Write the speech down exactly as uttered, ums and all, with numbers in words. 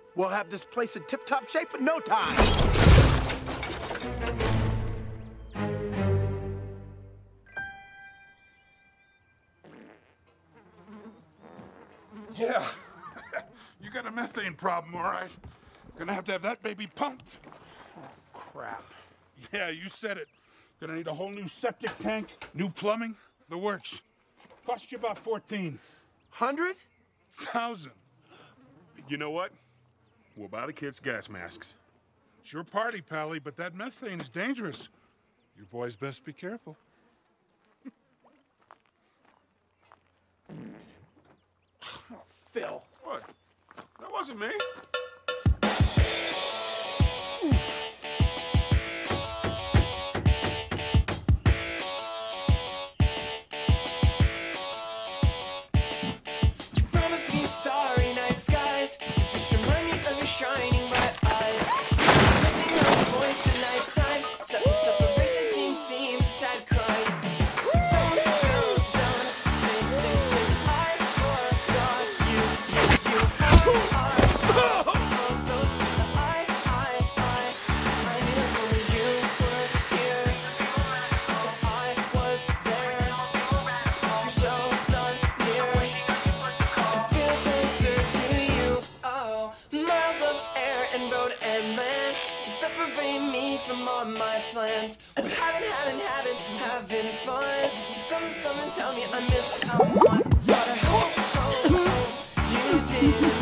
We'll have this place in tip-top shape in no time. Yeah, you got a methane problem, all right. Gonna have to have that baby pumped. Oh, crap. Yeah, you said it. Gonna need a whole new septic tank, new plumbing, the works. Cost you about fourteen. Hundred? Thousand. You know what? We'll buy the kids gas masks. It's your party, Pally, but that methane is dangerous. You boys best be careful. Oh, Phil. What? That wasn't me. You promised me starry night skies, just remind me of your shining bright eyes. Missing your voice at nighttime, set the separation seems seems a sad crime. Don't, don't, don't think, think, think I forgot you, you, you are, are, oh so sweet. I, I, I, I knew only you were here. I was there. You're so not near. Feel closer to you. Oh, miles of air and road and land separate me from all my plans. We haven't, haven't, haven't, having fun. Something, something, tell me I missed someone. But I hope, hope, hope you didn't.